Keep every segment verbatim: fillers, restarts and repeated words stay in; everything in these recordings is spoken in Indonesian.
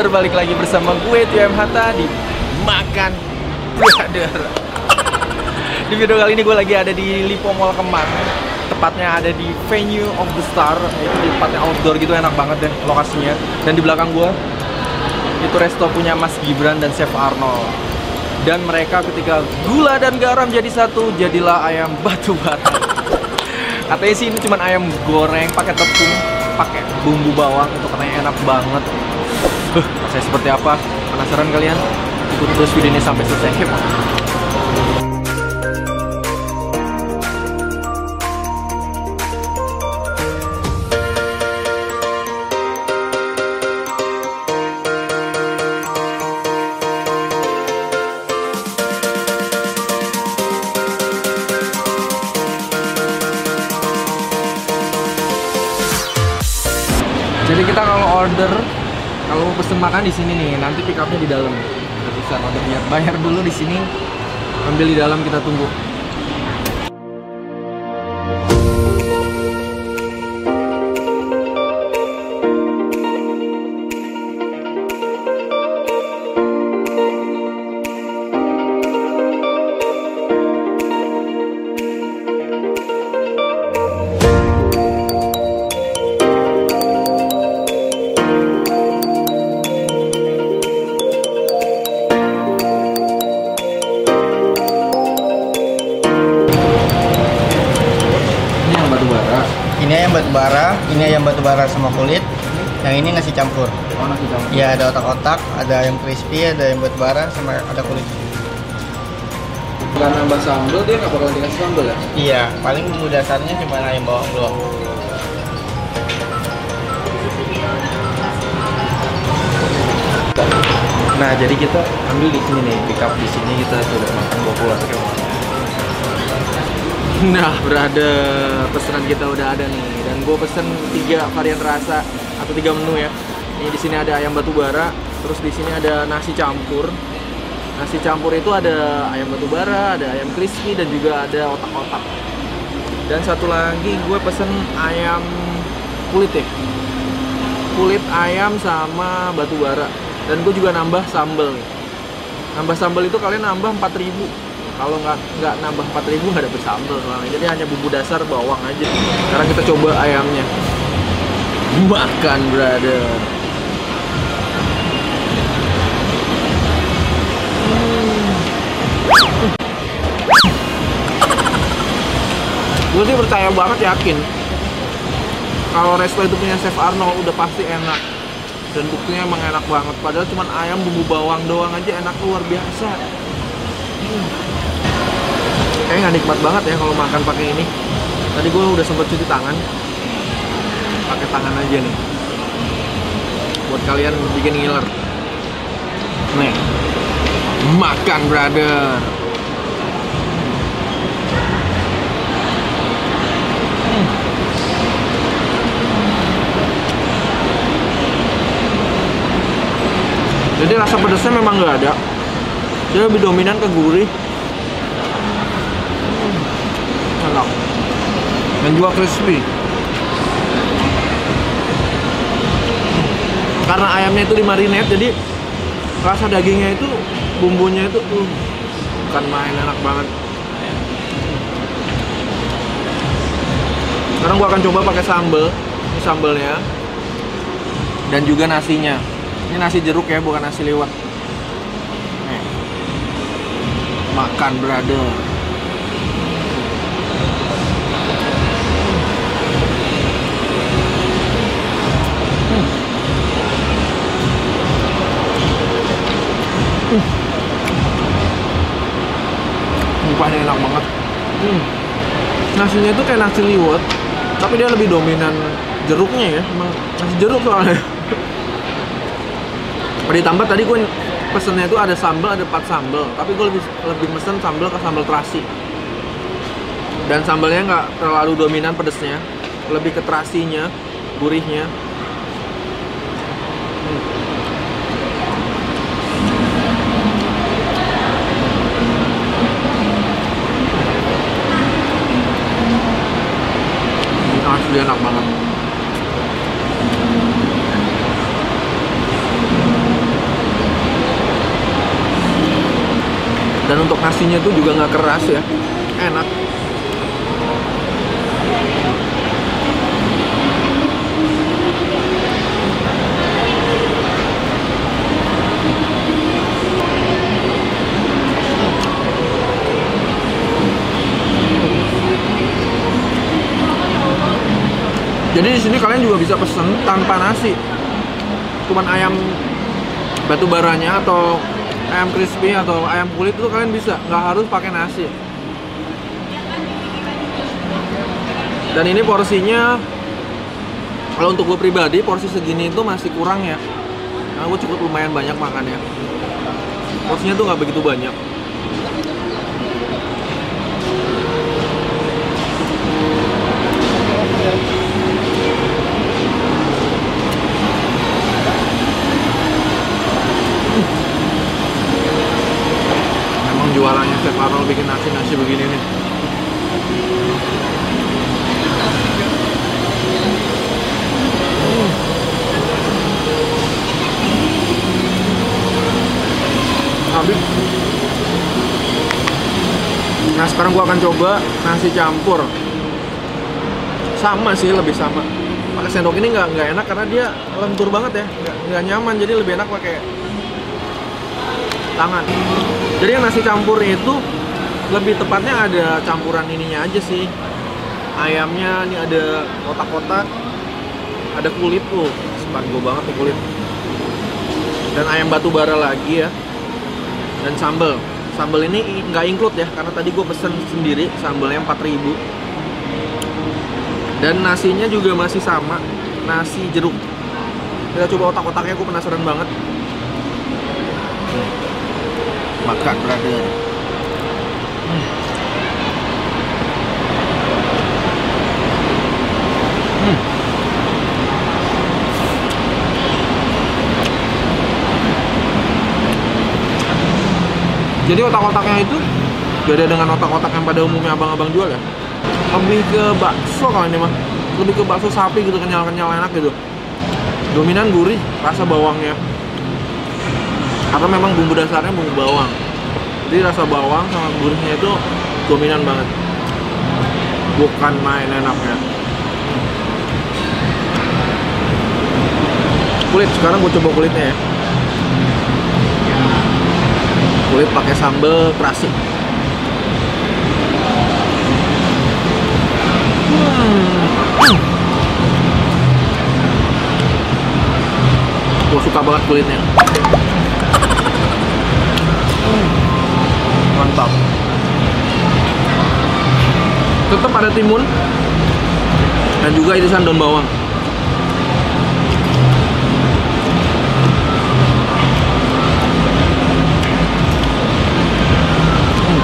Brother, balik lagi bersama gue Tio M Hatta di Makan Brother. Di video kali ini gue lagi ada di Lipo Mall Kemang. Tepatnya ada di Venue of the Star. Itu di tempatnya outdoor gitu, enak banget deh lokasinya. Dan di belakang gue itu resto punya Mas Gibran dan Chef Arnold. Dan mereka ketika gula dan garam jadi satu, jadilah ayam batu bara. Katanya sih ini cuma ayam goreng pakai tepung, pakai bumbu bawang, itu katanya enak banget. Uh, rasanya seperti apa? Penasaran kalian? Ikuti terus video ini sampai selesai. Keep on. Jadi kita kalau order, kalau mau pesen makan di sini nih, nanti pick up-nya di dalam. Kita bisa ordernya, bayar dulu di sini, ambil di dalam, kita tunggu. Ini ayam batu bara, ini ayam batu bara sama kulit. Yang ini nasi campur. Oh, nasi campur. Ya, ada otak-otak, ada ayam crispy, ada ayam batu bara, sama ada kulit. Karena nambah sambal, dia nggak bakalan dikasih sambal ya? Iya, paling bumbu dasarnya cuma ayam bawang doang. Nah, jadi kita ambil di sini nih, pick up di sini, kita sudah makan bawa pulang. Nah, berada pesanan kita udah ada nih, dan gue pesen tiga varian rasa atau tiga menu ya. Ini di sini ada ayam batu bara, terus di sini ada nasi campur. Nasi campur itu ada ayam batu bara, ada ayam crispy, dan juga ada otak-otak. Dan satu lagi gue pesen ayam kulit ya, kulit ayam sama batu bara. Dan gue juga nambah sambal. Nambah sambal itu kalian nambah empat ribu. Kalau nggak nggak nambah empat ribu nggak dapet sambal soalnya. Jadi hanya bumbu dasar bawang aja. Sekarang kita coba ayamnya. Makan brother. Hmm. Gue sih percaya banget, yakin kalau resto itu punya Chef Arnold udah pasti enak. Dan buktinya emang enak banget. Padahal cuma ayam bumbu bawang doang aja enak luar biasa. Hmm. Kayaknya nggak nikmat banget ya kalau makan pakai ini. Tadi gue udah sempet cuci tangan, pakai tangan aja nih. Buat kalian bikin ngiler. Nih, makan brother. Hmm. Jadi rasa pedasnya memang nggak ada. Dia lebih dominan ke gurih. Enak. Dan juga crispy. Karena ayamnya itu dimarinate, jadi rasa dagingnya itu, bumbunya itu uh, bukan main, enak banget. Sekarang gua akan coba pakai sambal. Ini sambalnya. Dan juga nasinya. Ini nasi jeruk ya, bukan nasi liwet. Nih. Makan brother. Hmm. Mukanya enak banget. Hmm. Nasinya itu kayak nasi liwet, tapi dia lebih dominan jeruknya ya. Emang nasi jeruk soalnya. Ditambah tadi gue pesennya itu ada sambal, ada empat sambal, tapi gue lebih lebih mesen sambal ke sambal terasi. Dan sambalnya nggak terlalu dominan pedesnya, lebih ke terasinya, gurihnya. Hmm. Asli enak banget. Dan untuk nasinya tuh juga nggak keras ya, enak. Jadi di sini kalian juga bisa pesen tanpa nasi, cuman ayam batu baranya atau ayam crispy atau ayam kulit itu kalian bisa, nggak harus pakai nasi. Dan ini porsinya, kalau untuk gue pribadi porsi segini itu masih kurang ya, karena gue cukup lumayan banyak makannya. Porsinya tuh nggak begitu banyak. Jualannya Chef Arnold bikin nasi-nasi begini nih. Hmm. Habis. Nah sekarang gua akan coba nasi campur. Sama sih, lebih sama. Pakai sendok ini nggak nggak enak karena dia lentur banget ya, nggak nggak nyaman. Jadi lebih enak pakai tangan. Jadi yang nasi campur itu lebih tepatnya ada campuran ininya aja sih. Ayamnya ini ada kotak-kotak, ada kulit tuh, sepago banget tuh kulit. Dan ayam batu bara lagi ya. Dan sambal. Sambal ini nggak include ya, karena tadi gue pesen sendiri sambalnya empat ribu. Dan nasinya juga masih sama, nasi jeruk. Kita coba otak-otaknya, gue penasaran banget. Makan brother. Hmm. Hmm. Jadi otak-otaknya itu beda dengan otak-otak yang pada umumnya abang-abang jual ya. Lebih ke bakso kalau ini mah, lebih ke bakso sapi gitu, kenyal-kenyal enak gitu. Dominan gurih rasa bawangnya. Atau memang bumbu dasarnya bumbu bawang. Jadi rasa bawang sama gurihnya itu dominan banget. Bukan main enaknya. Kulit, sekarang gue coba kulitnya ya. Kulit pakai sambal terasi. Hmm. Gue suka banget kulitnya. Mantap. Tetap ada timun dan juga irisan daun bawang. Hmm.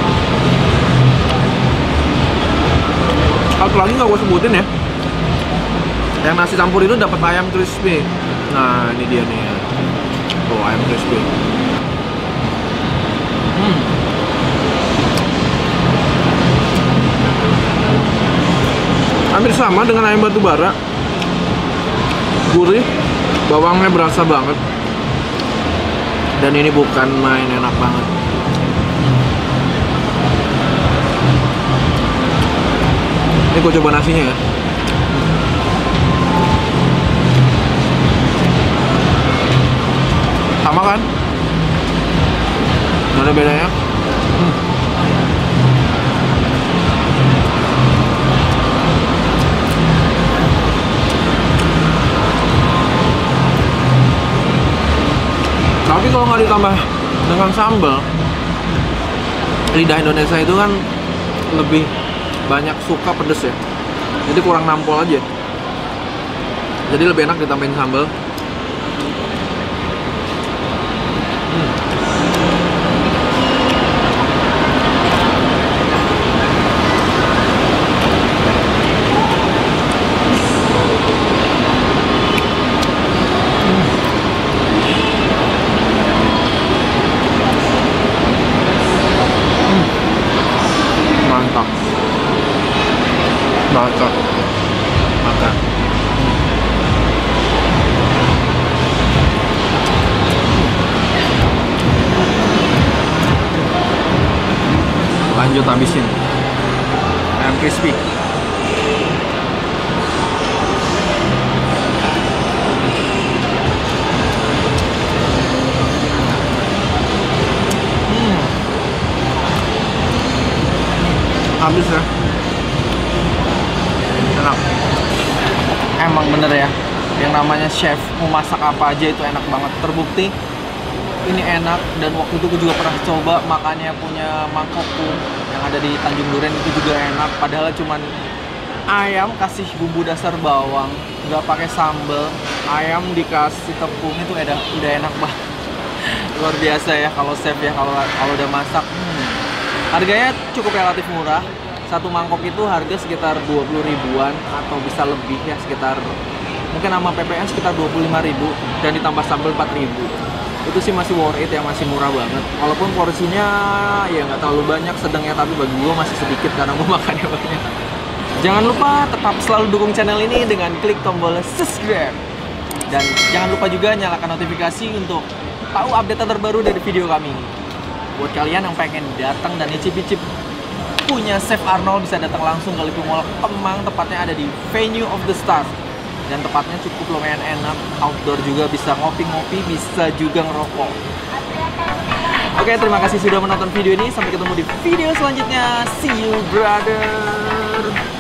Satu lagi nggak gue sebutin ya. Yang nasi campur itu dapat ayam crispy. Nah ini dia nih ya. Oh ayam crispy. Hmm. Hampir sama dengan ayam batu bara. Gurih, bawangnya berasa banget. Dan ini bukan main enak banget. Ini gue coba nasinya ya. Sama kan? Gak ada bedanya. Hmm. Tapi kalau nggak ditambah dengan sambal, lidah Indonesia itu kan lebih banyak suka pedes ya. Jadi kurang nampol aja. Jadi lebih enak ditambahin sambal. Hmm. Mantap. Makan. Makan. Lanjut habisin ayam crispy. Hmm. Habis ya. Enak. Emang bener ya, yang namanya chef mau masak apa aja itu enak banget. Terbukti ini enak, dan waktu itu gue juga pernah coba makannya punya mangkokku yang ada di Tanjung Duren, itu juga enak. Padahal cuman ayam kasih bumbu dasar bawang, nggak pakai sambal, ayam dikasih tepung, itu udah udah enak banget. Luar biasa ya kalau chef ya, kalau kalau udah masak. Hmm. Harganya cukup relatif murah. Satu mangkok itu harga sekitar dua puluh ribuan atau bisa lebih ya, sekitar mungkin sama P P N sekitar dua puluh lima ribu dan ditambah sambal empat ribu. Itu sih masih worth it ya, masih murah banget. Walaupun porsinya ya nggak terlalu banyak, sedangnya, tapi bagi gue masih sedikit karena gue makannya banyak. Jangan lupa tetap selalu dukung channel ini dengan klik tombol subscribe. Dan jangan lupa juga nyalakan notifikasi untuk tahu update terbaru dari video kami. Buat kalian yang pengen datang dan icip-icip punya Chef Arnold, bisa datang langsung ke Lipi Mall Kemang, tepatnya ada di Venue of the Stars. Dan tempatnya cukup lumayan enak, outdoor juga, bisa ngopi-ngopi, bisa juga ngerokok. Oke, terima kasih sudah menonton video ini. Sampai ketemu di video selanjutnya. See you, brother.